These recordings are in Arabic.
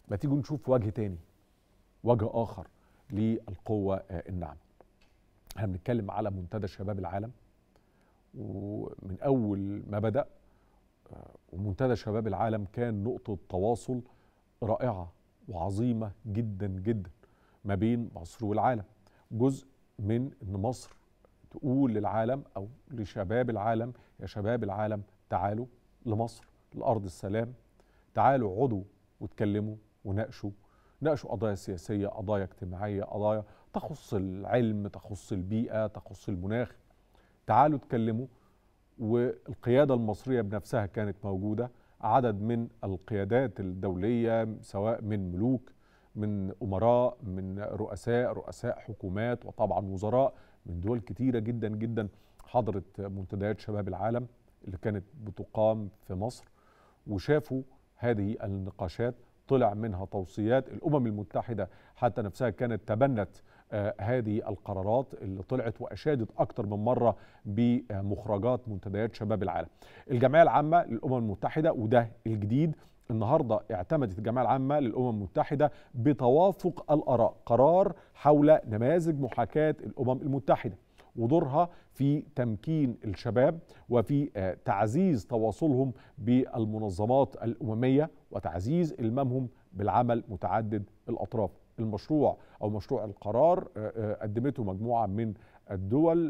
ما تيجوا نشوف وجه تاني، وجه آخر للقوة الناعمة. احنا بنتكلم على منتدى شباب العالم، ومن أول ما بدأ ومنتدى شباب العالم كان نقطة تواصل رائعة وعظيمة جدا جدا ما بين مصر والعالم. جزء من ان مصر تقول للعالم او لشباب العالم: يا شباب العالم تعالوا لمصر، لأرض السلام، تعالوا اقعدوا واتكلموا وناقشوا قضايا سياسية، قضايا اجتماعية، قضايا تخص العلم، تخص البيئة، تخص المناخ. تعالوا اتكلموا. والقيادة المصرية بنفسها كانت موجودة، عدد من القيادات الدولية سواء من ملوك، من أمراء، من رؤساء حكومات، وطبعا وزراء من دول كتيرة جدا جدا حضرت منتديات شباب العالم اللي كانت بتقام في مصر، وشافوا هذه النقاشات. طلع منها توصيات. الأمم المتحدة حتى نفسها كانت تبنت هذه القرارات اللي طلعت وأشادت أكتر من مرة بمخرجات منتديات شباب العالم. الجمعية العامة للأمم المتحدة، وده الجديد النهاردة، اعتمدت الجمعية العامة للأمم المتحدة بتوافق الآراء قرار حول نماذج محاكاة الأمم المتحدة ودورها في تمكين الشباب وفي تعزيز تواصلهم بالمنظمات الأممية وتعزيز إلمامهم بالعمل متعدد الأطراف. المشروع أو مشروع القرار قدمته مجموعة من الدول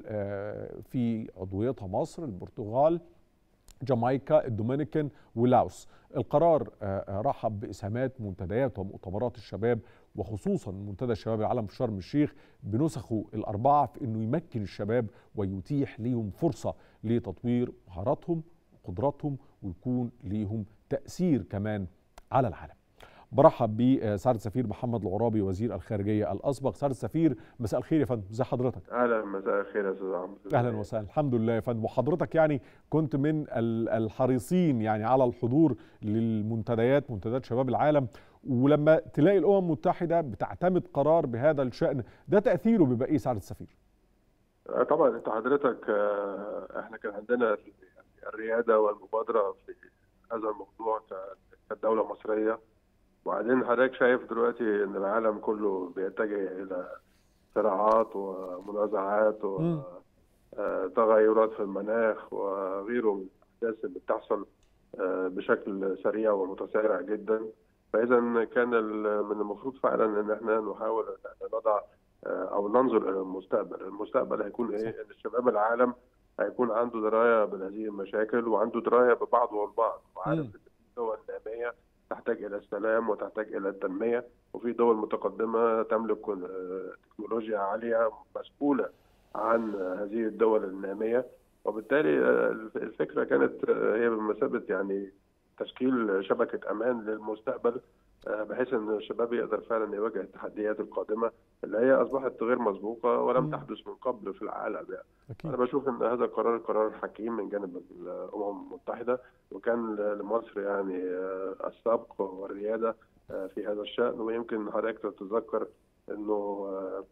في عضويتها مصر، البرتغال، جامايكا، الدومينيكان، ولاوس. القرار رحب بإسهامات منتديات ومؤتمرات الشباب، وخصوصا منتدى شباب العالم في شرم الشيخ بنسخه الأربعة، في أنه يمكن الشباب ويتيح ليهم فرصة لتطوير مهاراتهم وقدراتهم، ويكون ليهم تأثير كمان على العالم. برحب بسعادة السفير محمد العرابي وزير الخارجية الأسبق. سعادة السفير، مساء الخير يا فندم، ازي حضرتك؟ اهلا، مساء الخير يا استاذ عمرو. اهلا وسهلا. الحمد لله يا فندم. وحضرتك يعني كنت من الحريصين يعني على الحضور للمنتديات، منتديات شباب العالم، ولما تلاقي الأمم المتحدة بتعتمد قرار بهذا الشأن، ده تأثيره بيبقى ايه سعادة السفير؟ طبعا انت حضرتك احنا كان عندنا الرياده والمبادره في هذا الموضوع كدوله مصريه، وبعدين حضرتك شايف دلوقتي ان العالم كله بيتجه الى صراعات ومنازعات وتغيرات في المناخ وغيره من الاحداث اللي بتحصل بشكل سريع ومتسارع جدا. فاذا كان من المفروض فعلا ان احنا نحاول نضع او ننظر الى المستقبل. المستقبل هيكون ايه؟ ان الشباب العالم هيكون عنده درايه بهذه المشاكل، وعنده درايه ببعضه البعض، وعارف ان في دول ناميه تحتاج الى السلام وتحتاج الى التنميه، وفي دول متقدمه تملك تكنولوجيا عاليه مسؤوله عن هذه الدول الناميه. وبالتالي الفكره كانت هي بمثابه يعني تشكيل شبكه امان للمستقبل، بحيث ان الشباب يقدر فعلا يواجه التحديات القادمه اللي هي اصبحت غير مسبوقه ولم تحدث من قبل في العالم يعني. انا بشوف ان هذا قرار حكيم من جانب الامم المتحده، وكان لمصر يعني السبق والرياده في هذا الشان. ويمكن حضرتك تتذكر انه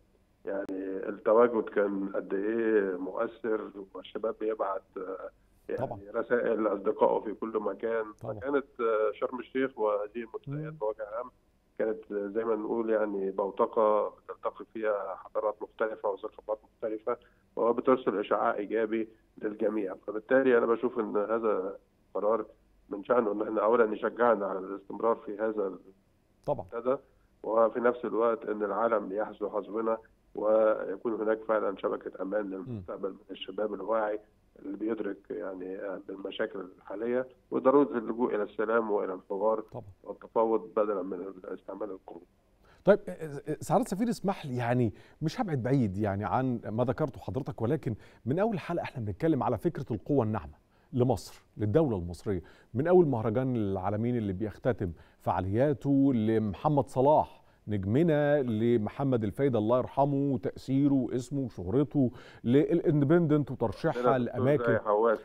يعني التواجد كان قد ايه مؤثر، والشباب بيبعت يعني طبعا رسائل لاصدقائه في كل مكان. طبعا. فكانت شرم الشيخ وهذه المنتديات بوجه عام كانت زي ما نقول يعني بوتقه تلتقي فيها حضارات مختلفه وثقافات مختلفه، وبترسل اشعاع ايجابي للجميع. فبالتالي انا بشوف ان هذا قرار من شأنه ان احنا اولا يشجعنا على الاستمرار في هذا طبعا المنتدى، وفي نفس الوقت ان العالم يحذو حذونا، ويكون هناك فعلا شبكه امان للمستقبل من الشباب الواعي اللي بيدرك يعني بالمشاكل الحاليه وضروره اللجوء الى السلام والى الحوار والتفاوض بدلا من استعمال القوه. طيب سعادة السفير، اسمح لي يعني مش هبعد بعيد يعني عن ما ذكرته حضرتك، ولكن من اول حلقه احنا بنتكلم على فكره القوه الناعمه لمصر، للدوله المصريه، من اول مهرجان العالمين اللي بيختتم فعالياته، لمحمد صلاح نجمنا، لمحمد الفايدة الله يرحمه وتأثيره واسمه وشهرته، للاندبندنت وترشيحها لأماكن،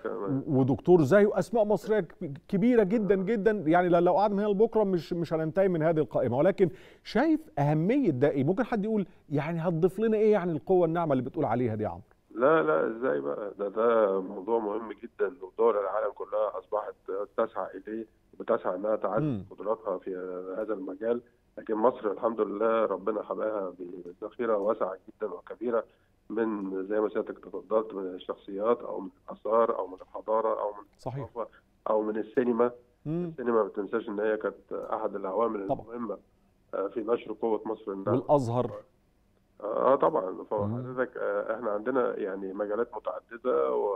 ودكتور زاهي، وأسماء مصرية كبيرة جدا جدا. يعني لو قعدنا هنا لبكرة مش هننتهي من هذه القائمة. ولكن شايف أهمية ده إيه؟ ممكن حد يقول يعني هتضيف لنا إيه يعني القوة الناعمة اللي بتقول عليها دي يا عمرو؟ لا ازاي بقى؟ ده موضوع مهم جدا، ودول العالم كلها اصبحت تسعى اليه وبتسعى انها تعزز قدراتها في هذا المجال. لكن مصر الحمد لله ربنا حماها بذخيره واسعه جدا وكبيره من زي ما سيادتك تفضلت، من الشخصيات او من الاثار او من الحضاره او من الثقافه او من السينما. السينما ما تنساش ان هي كانت احد العوامل المهمه في نشر قوه مصر الناعمه. والازهر طبعا. فحضرتك احنا عندنا يعني مجالات متعدده و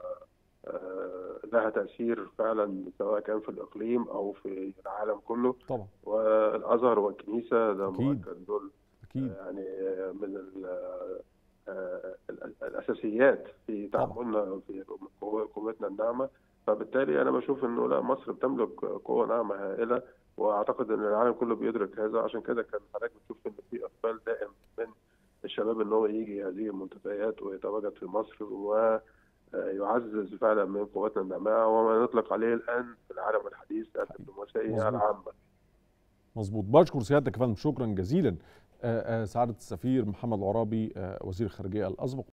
لها تأثير فعلا سواء كان في الإقليم أو في العالم كله طبعا. والأزهر والكنيسة ده مؤكد دول يعني من الأساسيات في تعاملنا في قوتنا الناعمة. فبالتالي أنا بشوف إنه لا، مصر بتملك قوة ناعمة هائلة، وأعتقد إن العالم كله بيدرك هذا. عشان كده كان حضرتك بتشوف إن في إقبال دائم من الشباب إن هو يجي هذه المنتديات ويتواجد في مصر ويعزز فعلا من قوتنا الناعمة وما نطلق عليه الآن في العالم الحديث الدبلوماسية العامة. مظبوط. بشكر سيادتك يا فندم، شكرا جزيلا. سعادة السفير محمد العرابي وزير الخارجية الأسبق.